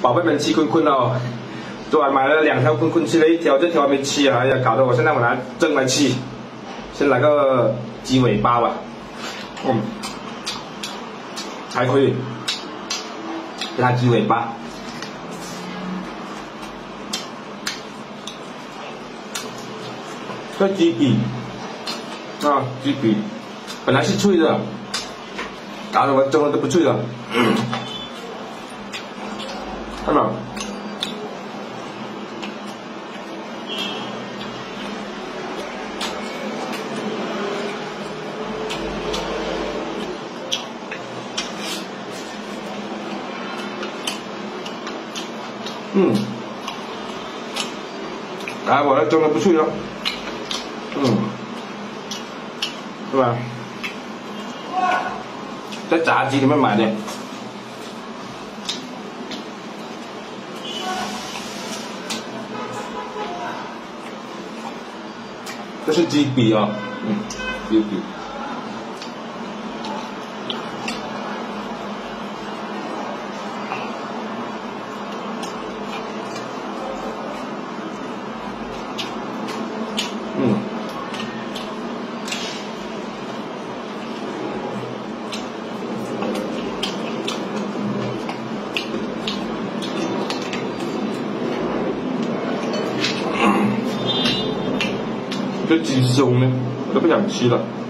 宝贝们气坤坤哦，昨晚买了2条坤坤，吃了1条，这条还没吃啊！哎呀，搞得我现在我拿蒸来吃。先来个鸡尾巴吧，还可以，辣鸡尾巴。这鸡髀啊，鸡髀本来是脆的，搞得我蒸了都不脆了。看到？哎，我的蒸的不脆了，是吧？在炸鸡里面买的，这是鸡髀啊，鸡髀。这鸡胸呢，我都不想吃了。